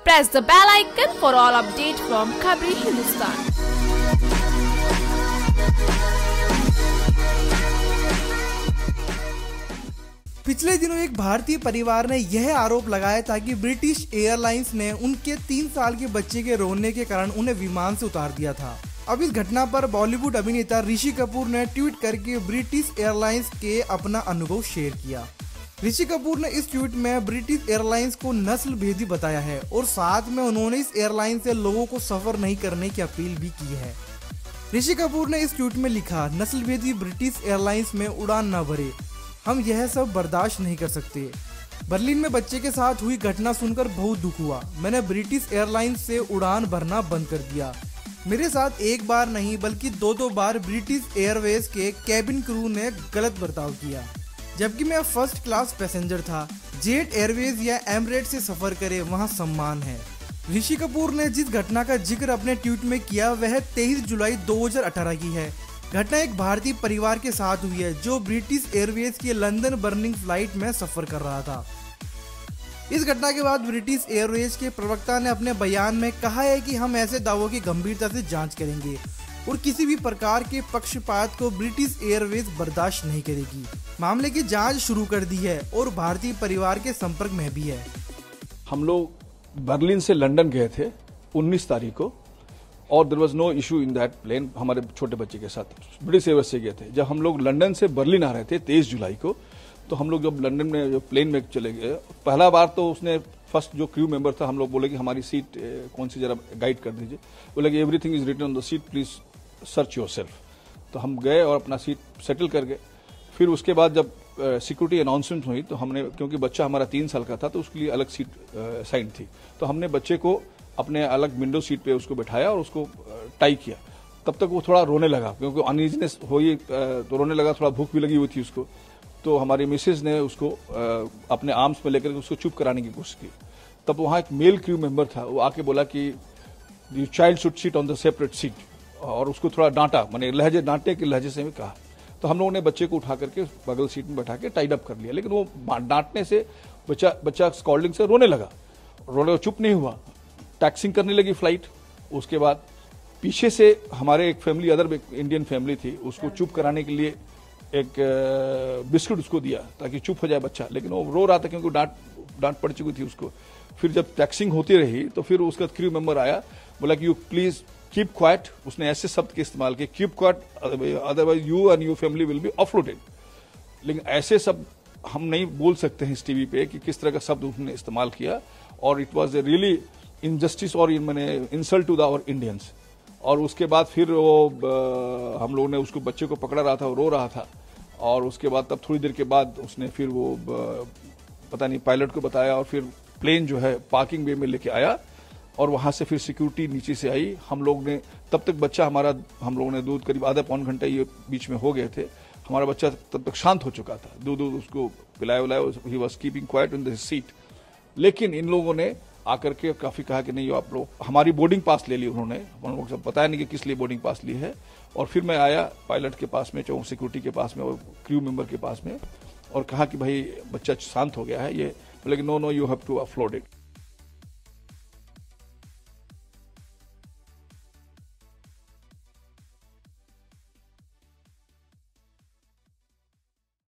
press the bell icon for all updates from Khabri Hindustan. पिछले दिनों एक भारतीय परिवार ने यह आरोप लगाया था कि ब्रिटिश एयरलाइंस ने उनके 3 साल के बच्चे के रोने के कारण उन्हें विमान से उतार दिया था। अब इस घटना पर बॉलीवुड अभिनेता ऋषि कपूर ने ट्वीट करके ब्रिटिश एयरलाइंस के अपना अनुभव शेयर किया। ऋषि कपूर ने इस ट्वीट में ब्रिटिश एयरलाइंस को नस्ल भेदी बताया है और साथ में उन्होंने इस एयरलाइन से लोगों को सफर नहीं करने की अपील भी की है। ऋषि कपूर ने इस ट्वीट में लिखा, नस्ल भेदी ब्रिटिश एयरलाइंस में उड़ान न भरे, हम यह सब बर्दाश्त नहीं कर सकते। बर्लिन में बच्चे के साथ हुई घटना सुनकर बहुत दुख हुआ। मैंने ब्रिटिश एयरलाइंस से उड़ान भरना बंद कर दिया। मेरे साथ एक बार नहीं बल्कि 2 बार ब्रिटिश एयरवेज के कैबिन क्रू ने गलत बर्ताव किया, जबकि मैं फर्स्ट क्लास पैसेंजर था। जेट एयरवेज या एमिरेट्स से सफर करे, वहाँ सम्मान है। ऋषि कपूर ने जिस घटना का जिक्र अपने ट्वीट में किया वह 23 जुलाई 2018 की है। घटना एक भारतीय परिवार के साथ हुई है जो ब्रिटिश एयरवेज की लंदन बर्निंग फ्लाइट में सफर कर रहा था। इस घटना के बाद ब्रिटिश एयरवेज के प्रवक्ता ने अपने बयान में कहा है कि हम ऐसे दावों की गंभीरता से जांच करेंगे और किसी भी प्रकार के पक्षपात को ब्रिटिश एयरवेज बर्दाश्त नहीं करेगी। मामले की जांच शुरू कर दी है और भारतीय परिवार के संपर्क में भी है। हम लोग बर्लिन से लंदन गए थे 19 तारीख को और there was no issue in that plane. हमारे छोटे बच्चे के साथ ब्रिटिश एयरवेज से गए थे। जब हम लोग लंदन से बर्लिन आ रहे थे 23 जुलाई को, तो हम लोग जब लंदन में जो प्लेन में चले गए, पहला बार तो उसने फर्स्ट जो क्रू मेंबर था, हम लोग बोले कि हमारी सीट कौन सी जरा गाइड कर दीजिए। बोले कि everything is written on the seat, please search yourself. तो हम गए और अपना सीट सेटल कर गए। फिर उसके बाद जब सिक्योरिटी अनाउंसमेंट हुई तो हमने, क्योंकि बच्चा हमारा 3 साल का था तो उसके लिए अलग सीट साइन थी, तो हमने बच्चे को अपने अलग विंडो सीट पे उसको बैठाया और उसको टाई किया। तब तक वो थोड़ा रोने लगा, क्योंकि अनइजीनेस हुई तो रोने लगा, थोड़ा भूख भी लगी हुई थी उसको। तो हमारी मिसेज ने उसको अपने आर्म्स में लेकर उसको चुप कराने की कोशिश की। तब वहाँ एक मेल क्रू मेंबर था, वो आके बोला कि the child should sit on the separate seat, और उसको थोड़ा डांटा, माने लहजे डांटे के लहजे से भी कहा। तो हम लोगों ने बच्चे को उठा करके बगल सीट में बैठा के टाइड अप कर लिया, लेकिन वो डांटने से बच्चा स्कॉल्डिंग से रोने लगा, चुप नहीं हुआ, टैक्सिंग करने लगी फ्लाइट। उसके बाद पीछे से हमारे एक फैमिली, अदर इंडियन फैमिली थी, उसको चुप कराने के लिए एक बिस्कुट उसको दिया ताकि चुप हो जाए बच्चा, लेकिन वो रो रहा था क्योंकि डांट पड़ चुकी थी उसको। फिर जब टैक्सिंग होती रही तो फिर उसका क्रू मेंबर आया, बोला कि यू प्लीज कीप क्वाइट। उसने ऐसे शब्द के इस्तेमाल किए, keep quiet otherwise you and your family will be offloaded. लेकिन ऐसे शब्द हम नहीं बोल सकते हैं इस टीवी पे कि किस तरह का शब्द उसने इस्तेमाल किया, और it was a really injustice और इंसल्ट टू आवर इंडियंस। और उसके बाद फिर वो हम लोगों ने उसको, बच्चे को पकड़ा रहा था, वो रो रहा था, और उसके बाद तब थोड़ी देर के बाद उसने फिर वो पता नहीं पायलट को बताया, और फिर प्लेन जो है पार्किंग वे में लेके आया, और वहां से फिर सिक्योरिटी नीचे से आई। हम लोग ने तब तक बच्चा हमारा, हम लोगों ने दूध करीब आधा पौन घंटा ये बीच में हो गए थे, हमारा बच्चा तब तक शांत हो चुका था, दूध उसको पिलाया उलाया, he was keeping quiet in the seat. लेकिन इन लोगों ने आकर के काफी कहा कि नहीं आप लोग, हमारी बोर्डिंग पास ले ली उन्होंने, हम लोग सब बताया नहीं कि किस लिए बोर्डिंग पास ली है। और फिर मैं आया पायलट के पास में, चौक सिक्योरिटी के पास में और क्रू मेंबर के पास में, और कहा कि भाई बच्चा शांत हो गया है ये, लेकिन no you have to upload it.